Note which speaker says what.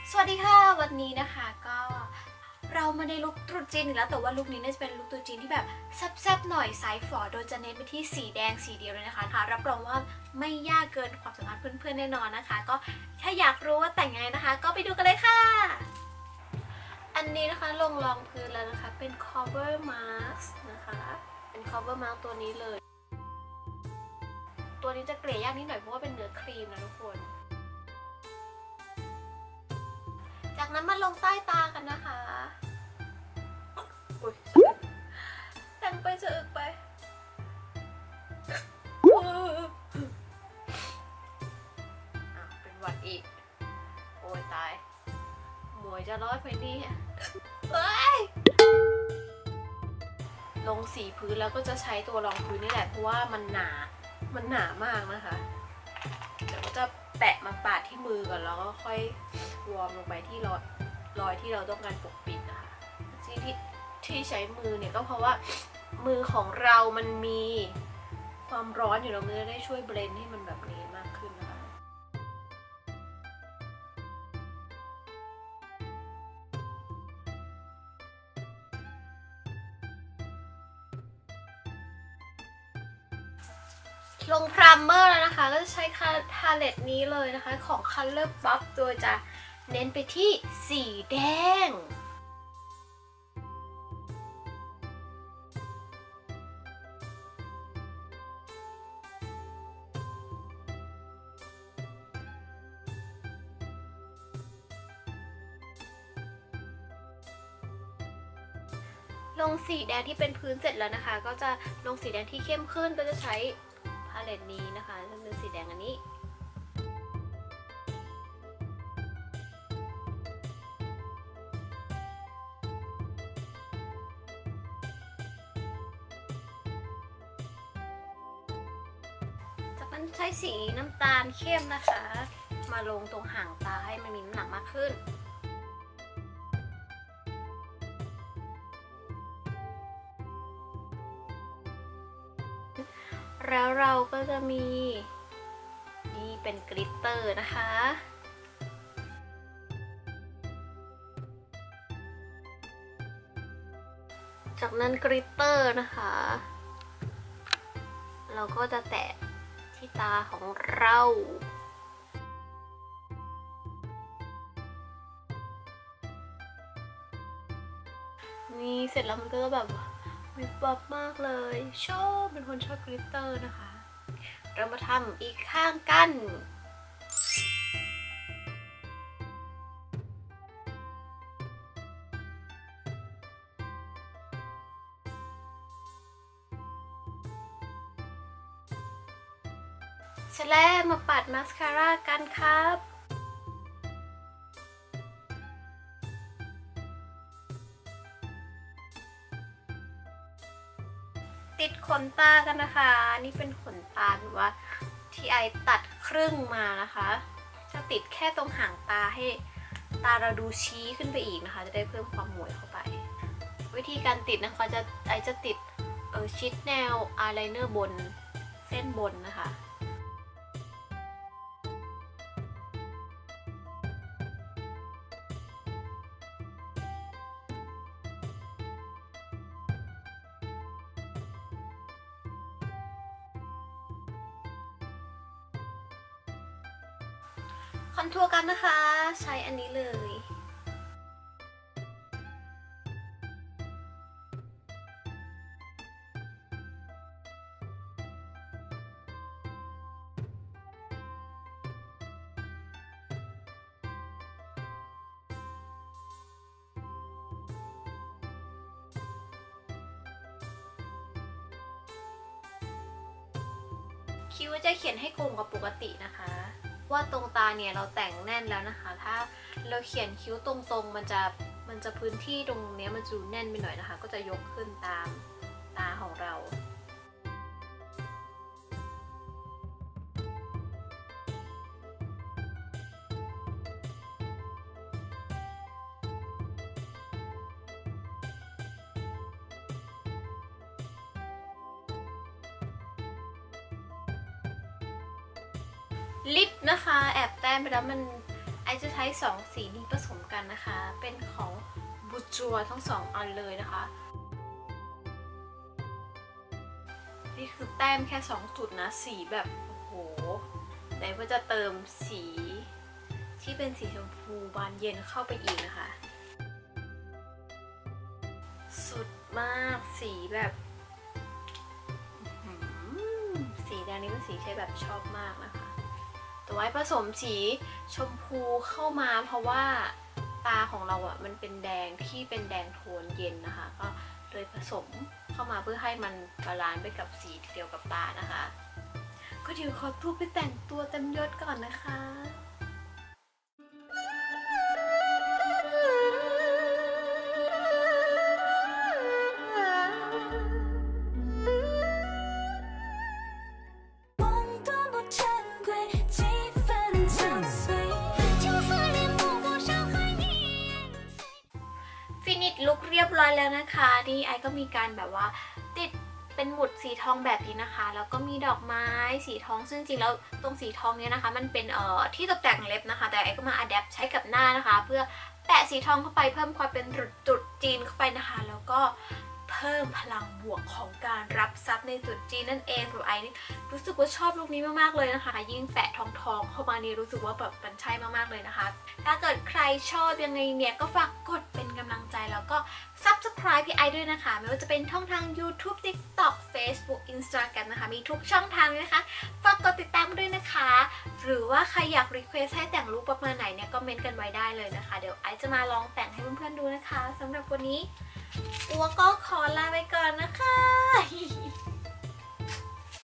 Speaker 1: สวัสดีค่ะวันนี้นะคะก็เรามาในลุคตรุษจีนอีกแล้วแต่ว่าลุคนี้น่าจะเป็นลุคตรุษจีนที่แบบแซ่บๆหน่อยสายฝอโดยจะเน้นไปที่สีแดงสีเดียวเลยนะคะรับรองว่าไม่ยากเกินความสามารถเพื่อนๆแน่นอนนะคะก็ถ้าอยากรู้ว่าแต่งยังไงนะคะก็ไปดูกันเลยค่ะอันนี้นะคะลงรองพื้นแล้วนะคะเป็น cover mask นะคะเป็น cover mask ตัวนี้เลยตัวนี้จะเกลี่ยยากนิดหน่อยเพราะว่าเป็นเนื้อครีมนะทุกคนจากนั้นมาลงใต้ตากันนะคะอุ๊ยแต่งไปจะอึกไปเป็นหวัดอีกโอ้ยตายหมวยจะรอดไหมเนี่ยลงสีพื้นแล้วก็จะใช้ตัวรองพื้นนี่แหละเพราะว่ามันหนามากนะคะเดี๋ยวก็จะแปะมาปาดที่มือก่อนแล้วก็ค่อยวอร์มลงไปที่รอยที่เราต้องการปกปิดนะคะที่ใช้มือเนี่ยก็เพราะว่ามือของเรามันมีความร้อนอยู่แล้วมันจะได้ช่วยเบลนด์ให้มันแบบนี้มากขึ้นนะคะลงพรามเมอร์แล้วนะคะก็จะใช้พาเลตนี้เลยนะคะของ Color Pop โดยจะเน้นไปที่สีแดงลงสีแดงที่เป็นพื้นเสร็จแล้วนะคะก็จะลงสีแดงที่เข้มขึ้นก็จะใช้พาเลตนี้นะคะซึ่งเป็นสีแดงอันนี้จากนั้นใช้สีน้ำตาลเข้มนะคะมาลงตรงหางตาให้มันมีน้ำหนักมากขึ้นแล้วเราก็จะมีนี่เป็นกลิตเตอร์นะคะจากนั้นกลิตเตอร์นะคะเราก็จะแตะที่ตาของเรานี่เสร็จแล้วมันก็จะแบบวิบวับมากเลยเป็นคนชอบกลิตเตอร์นะคะเรามาทำอีกข้างกันเสร็จแล้วมาปัดมาสคาร่ากันครับติดขนตากันนะคะนี่เป็นขนตาแบบว่าที่ไอตัดครึ่งมานะคะจะติดแค่ตรงหางตาให้ตาเราดูชี้ขึ้นไปอีกนะคะจะได้เพิ่มความหมวยเข้าไปวิธีการติดนะคะไอจะติดชิดแนวอายไลเนอร์บนเส้นบนนะคะคอนทัวร์กันนะคะใช้อันนี้เลยคิ้วจะเขียนให้โก่งกว่าปกตินะคะว่าตรงตาเนี่ยเราแต่งแน่นแล้วนะคะถ้าเราเขียนคิ้วตรงๆมันจะพื้นที่ตรงนี้มันจะดูแน่นไปหน่อยนะคะก็จะยกขึ้นตามตาของเราลิปนะคะแอบแต้มไปแล้วมันไอจะใช้2สีนี้ผสมกันนะคะเป็นของบูจัวทั้ง2อันเลยนะคะนี่คือแต้มแค่2จุดนะสีแบบโอ้โหไหนว่าจะเติมสีที่เป็นสีชมพูบานเย็นเข้าไปอีกนะคะสุดมากสีแบบสีแดงนี้เป็นสีใช้แบบชอบมากนะคะแต่ว่าผสมสีชมพูเข้ามาเพราะว่าตาของเราอ่ะมันเป็นแดงที่เป็นแดงโทนเย็นนะคะก็เลยผสมเข้ามาเพื่อให้มันบาลานซ์ไปกับสีเดียวกับตานะคะก็เดี๋ยวขอตัวไปแต่งตัวเต็มยศก่อนนะคะลุคเรียบร้อยแล้วนะคะนี่ไอก็มีการแบบว่าติดเป็นหมุดสีทองแบบนี้นะคะแล้วก็มีดอกไม้สีทองซึ่งจริงแล้วตรงสีทองเนี้ยนะคะมันเป็นที่ตกแต่งเล็บนะคะแต่ไอก็มาอัดแอปใช้กับหน้านะคะเพื่อแปะสีทองเข้าไปเพิ่มความเป็นตรุษจีนเข้าไปนะคะแล้วก็เพิ่มพลังบวกของการรับทรัพย์ในตรุษจีนนั่นเองส่วนไอนี่รู้สึกว่าชอบลุคนี้มากๆเลยนะคะยิ่งแปะทองเข้ามานี่รู้สึกว่าแบบมันใช่มากๆเลยนะคะถ้าเกิดใครชอบยังไงเนี่ยก็ฝากกดเป็นกำลังใจแล้วก็ Subscribe พี่ไอด้วยนะคะไม่ว่าจะเป็นช่องทาง YouTube TikTok Facebook Instagram นะคะมีทุกช่องทางเลยนะคะฝากกดติดตามด้วยนะคะหรือว่าใครอยากรีเควสให้แต่งลุคประมาณไหนเนี่ยก็เมนต์กันไว้ได้เลยนะคะเดี๋ยวไอจะมาลองแต่งให้เพื่อนๆดูนะคะสำหรับวันนี้อัวก็ขอลาไปก่อนนะคะ